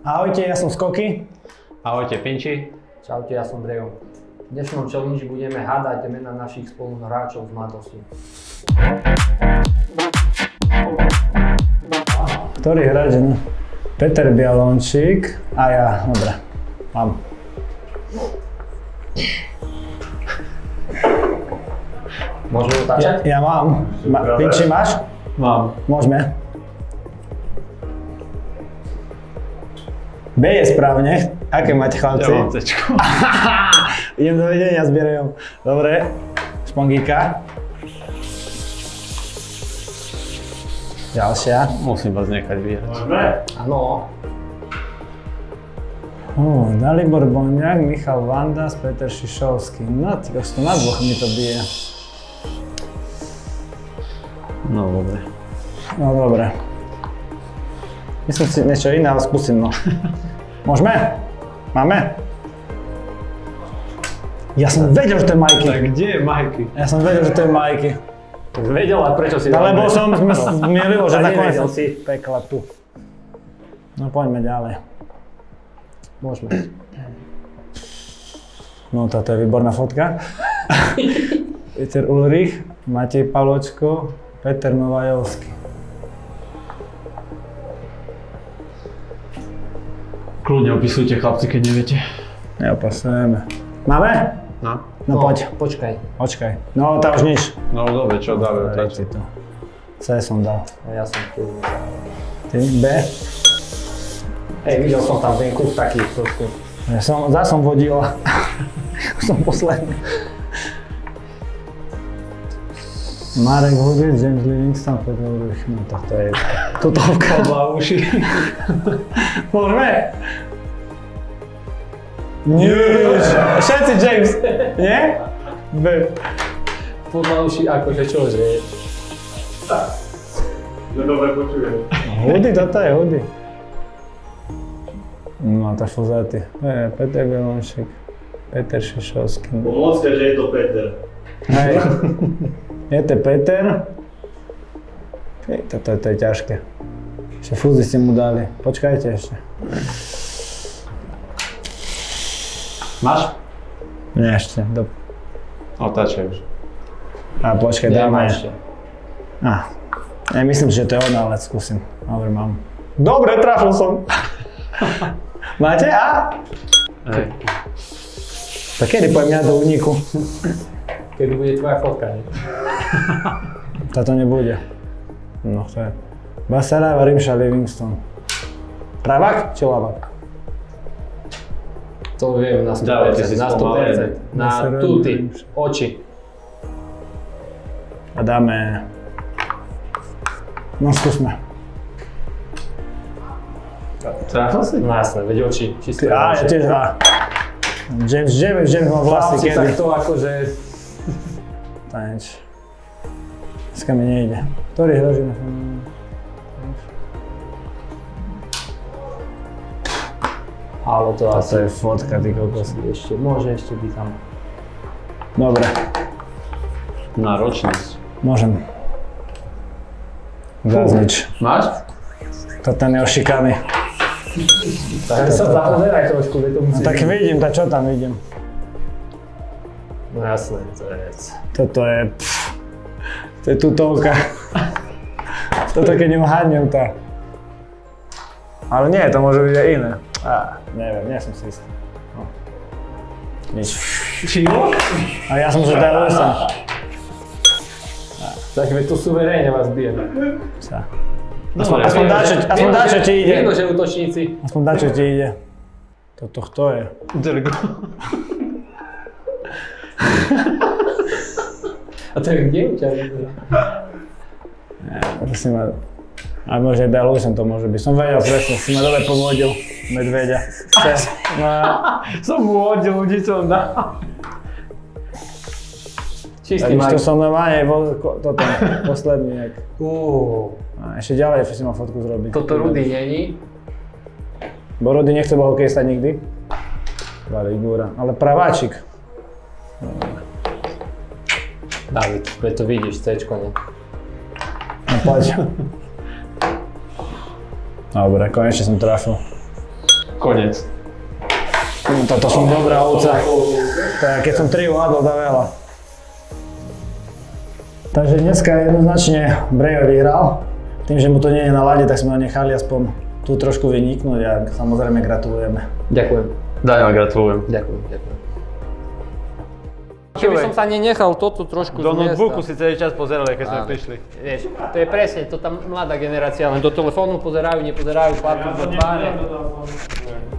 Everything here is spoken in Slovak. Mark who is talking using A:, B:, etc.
A: Ahojte, ja som Skoky.
B: Ahojte, Pinči.
C: Čaute, ja som Drejo. V dnešnom challenge budeme hádať mená našich spoluhráčov z mladosti.
A: Ktorý hráč? Peter Bialončík a ja. Dobre, mám.
C: Môžeme otáčať?
A: Ja mám. Pinči, máš?
B: Mám.
A: Môžeme. B je správne. Aké máte, chlapci?
B: Ja mám C-čko.
A: Idem do vedenia s Birejom. Dobre. Špongíka. Ďalšia.
B: Musím vás nechať vyhrať.
A: Môžeme?
C: Áno.
A: Dalibor Boniak, Michal Vandas, Peter Šišovský. No, to na dvoch mi to bije.
B: No, dobre.
A: No, dobre. Myslím si niečo iné, ale skúsim, no. Môžeme? Máme? Ja som vedel, že to je Majky.
B: Tak kde je Majky?
A: Ja som vedel, že to je Majky.
C: Vedel, a prečo si...
A: Lebo som zmieril, že nakoniec
C: nevedel si.
A: pekla tu. No, poďme ďalej.
C: Môžeme.
A: No, táto je výborná fotka. Peter Ulrich, Matej Paločko, Peter Novajovský.
B: Kľudne opisujte, chlapci, keď neviete.
A: Neopasujeme. Máme?
B: No.
A: No poď.
C: Počkaj.
A: Počkaj. No, tá už nič.
B: No, dobre, čo dáme?
A: Dajte to. C som dal.
C: A ja som tu.
A: Ty, B.
C: Hej, videl som tam ten kús taký trošku.
A: Ja som vodil. Už som posledný. Marek Hudic, James Livingston, Peter Ulrich. No tak to je tutovka.
B: Oba uši.
A: Môžeme? Nie. Všetci James. Nie? B.
C: Pomaluši akože čože.
B: Že dobre počujem.
A: Hudy, toto je Hudy. No, tá Fozaty. Peter Bialončík, Peter Šišovský.
D: Pomôcte, že je to Peter.
A: Hej. Je to Peter. Toto je ťažké. Ešte fúzy ste mu dali. Počkajte ešte.
B: Máš?
A: Nie ešte.
B: Otáčaj už.
A: A počkaj, dáme.
C: ešte.
A: Ja myslím, že to je ono, ale skúsim. Dobre, mám. Dobre, trafil som. Máte A?
B: Hej.
A: Tak kedy pojem ja do úniku?
C: Keď bude tvoja fotka, nie?
A: Táto nebude. No to je. Basarava, Rimša, Livingston. Pravák či ľavák?
C: To viem na 100%.
B: Dávajte si
C: Na 100%. Na tuty. Oči.
A: A dáme... No skúsme.
B: Trafil si?
C: No jasné, veď oči. Čisté
A: Ja
C: oči.
A: tiež A. James mal vlasy
C: Chlapci,
A: kedy.
C: tak to akože...
A: To je nič. Dneska mi nejde. Ktorý hráč?
C: Ale to
A: To
C: asi...
A: je fotka, ty kokos.
C: Môže ešte byť tam.
A: Dobre,
B: Náročnosť.
A: môžem. Zás nič.
B: Máš?
A: To ten je ošikaný.
C: Tak sa zapozeraj trošku, veď to musí...
A: Tak vidím, tak čo tam vidím?
C: No jasné, to je...
A: Toto je... To je tutovka. Toto keď neuhádnem, tak... Ale nie, to môže byť aj iné. Neviem, nie som si istý. No. Nič.
B: Čivo?
A: A ja som že dal som.
C: Tak veď tu suverénne vás bije.
A: Aspoň dáčo ti ide.
C: Jedno, že útočníci.
A: Aspoň dáčo ti ide. Toto kto je?
B: Drgo.
C: A to je kde ťa?
A: Prosím ma... A možno Belusen to môže byť. Som vedel presne, si ma dole povodil. Medveďa. No,
B: Som mu hodil, ľudí som dal.
C: Čistý
A: tak to
C: Mike.
A: som normálne, toto, posledný. A ešte ďalej si mal fotku zrobiť.
C: Toto Rudy není.
A: Bo Rudy nechce bol hokejista nikdy. Valigúra, ale praváčik.
C: David, veď to vidíš, C-čko, ne?
A: No poď. Dobre, konečne som trafil.
B: Konec.
A: Toto som dobrá ovca. Tak, keď som 3 uhádol, dá veľa. Takže dneska jednoznačne Brejo vyhral. Tým, že mu to nie je na lade, tak sme ho nechali aspoň tu trošku vyniknúť a samozrejme gratulujeme.
C: Ďakujem.
B: Daniel, gratulujem.
C: Ďakujem. Keby som sa nenechal toto trošku
B: Do notebooku si celý čas pozerali, keď sme prišli.
C: Vieš, to je presne, to tam mladá generácia len do telefónu pozerajú, nepozerajú, padnú do tváre.